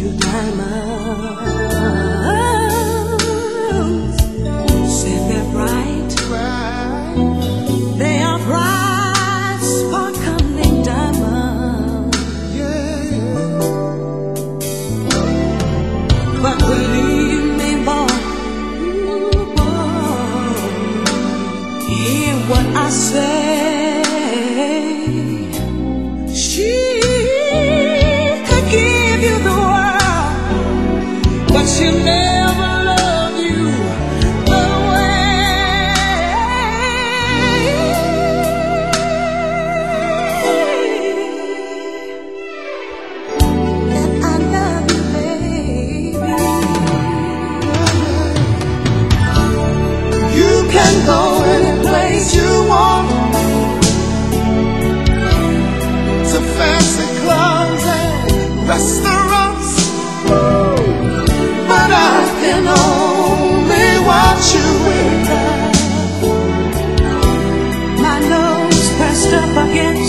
you diamonds. Said they're bright, they are bright, sparkling diamonds. But believe me, boy, hear what I say. She could give you the world, but she'll never love you the way that I love you, baby. You can go any place you want, to fancy clubs and restaurants, but I can only watch you with my nose pressed up against